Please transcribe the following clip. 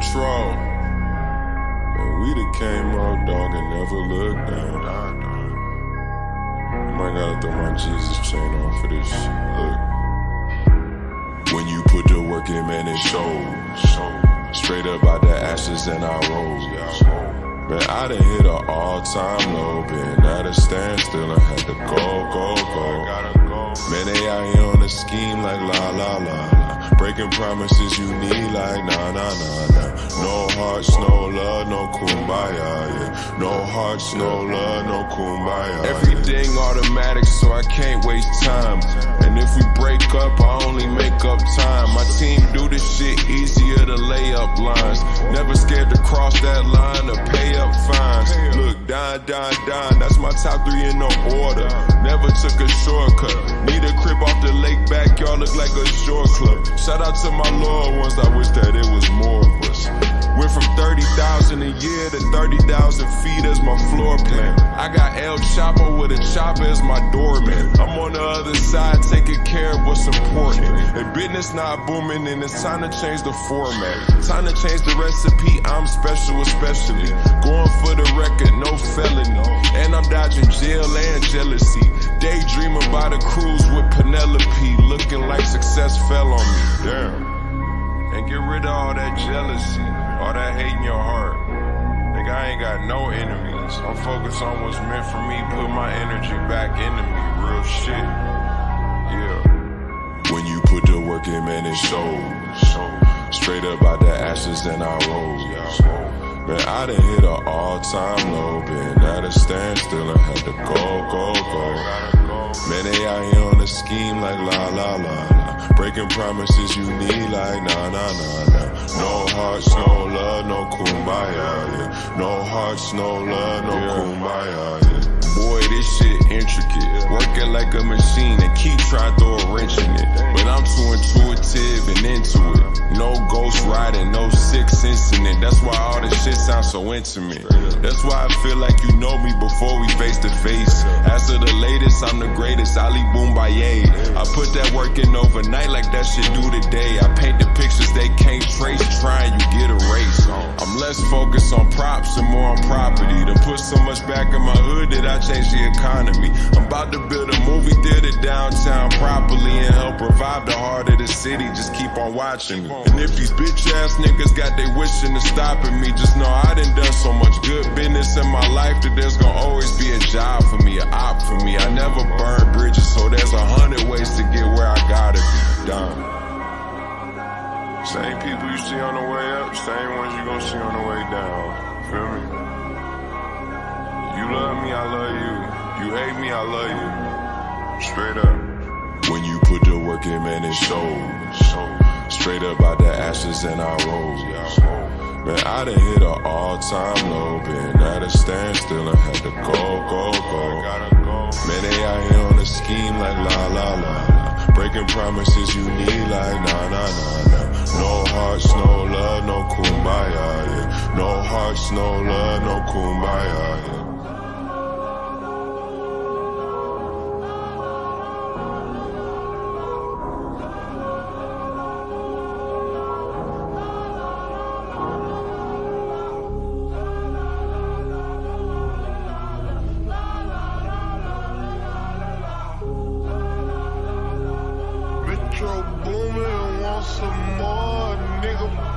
Metro. And we done came up, dog, and never looked down. I might gotta throw my Jesus chain on for this shit. Look. When you put the work in, man, it shows. Straight up out the ashes and I rose. Man, I done hit an all-time low, been at a standstill and had to go. Man, they out here on the scheme like la. Breaking promises you need like nah. No hearts, no love, no kumbaya, yeah. No hearts, no love, no kumbaya. Everything automatic, so I can't waste time. And if we break up, I only make up time. My team do this shit easier to lay up lines. Never scared to cross that line or pay up fines. Look, dine, that's my top 3 in no order. Never took a shortcut. Need a crib off the lake backyard, look like a shore club. Shout out to my loyal ones, I wish that it was more of us. Went from 30,000 a year to 30,000 feet as my floor plan. I got El Chapo with a chopper as my doorman. I'm on the other side taking care of what's important. And business not booming, and it's time to change the format. Time to change the recipe, I'm special especially. Going for the record, no felony. And I'm dodging jail and jealousy. Daydreaming about a cruise with Penelope. Looking like success fell on me, damn. And get rid of all that jealousy, all that hate in your heart. Nigga, I ain't got no enemies. I'm focused on what's meant for me, put my energy back into me, real shit. Yeah. When you put the work in, man, it shows. Straight up out the ashes and I rose. Man, I done hit an all-time low, been at a standstill and had to go. Man, they out here on the scheme like la. Breaking promises you need like nah. No hearts, no love, no kumbaya, yeah. No hearts, no love, no kumbaya, yeah. Boy, this shit intricate. Working like a machine and keep trying to throw a wrench in it. But I'm too intuitive and into it. No ghost riding, no sixth incident. That's why all this shit sounds so intimate. That's why I feel like you know me before we face to face. As of the latest, I'm the greatest, Ali Boombaye. I put that work in overnight like that shit do today. I paint the pictures they can't trace, trying you get erased. I'm less focused on props and more on property. To put so much back in my hood that I change the economy. I'm about to build a movie theater downtown properly and help revive the heart of the city. Just keep on watching me. And if these bitch ass niggas got they wishing to stopping me, just know I done so much good business in my life that there's gonna always be a job for me, an op for me. I never burn bridges, so there's 100 ways to get where I gotta be done. Same people you see on the way up, same ones you gonna see on the way down. Feel me? You love me, I love you. You hate me, I love you. Straight up. When you put the work in, man, it shows. Straight up out the ashes and I rose. Man, I done hit an all-time low, been at a standstill and had to go. Man, they out here on the scheme like la. Breaking promises you need like nah. No hearts, no love, no kumbaya, yeah. No hearts, no love, no kumbaya, yeah. Metro boomin', want some more, nigga.